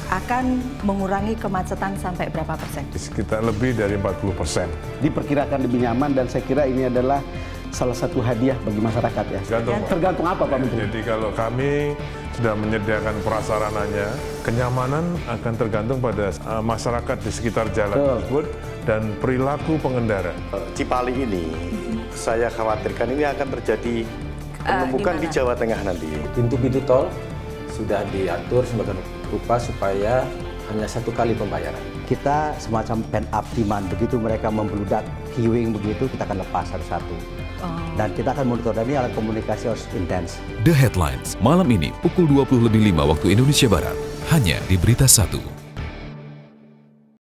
akan mengurangi kemacetan sampai berapa persen? Sekitar lebih dari 40%. Diperkirakan lebih nyaman dan saya kira ini adalah salah satu hadiah bagi masyarakat ya. Tergantung apa Pak Menteri? Jadi kalau kami sudah menyediakan prasarananya, kenyamanan akan tergantung pada masyarakat di sekitar jalan tersebut dan perilaku pengendara. Cipali ini saya khawatirkan ini akan terjadi penumpukan di Jawa Tengah nanti. Pintu-pintu tol sudah diatur sebagai rupa supaya hanya satu kali pembayaran. Kita semacam pent up demand, begitu mereka membludak queuing begitu kita akan lepas satu-satu. Dan kita akan monitor, dan ini alat komunikasi harus intens. The Headlines malam ini pukul 20:05 waktu Indonesia Barat hanya di Berita 1.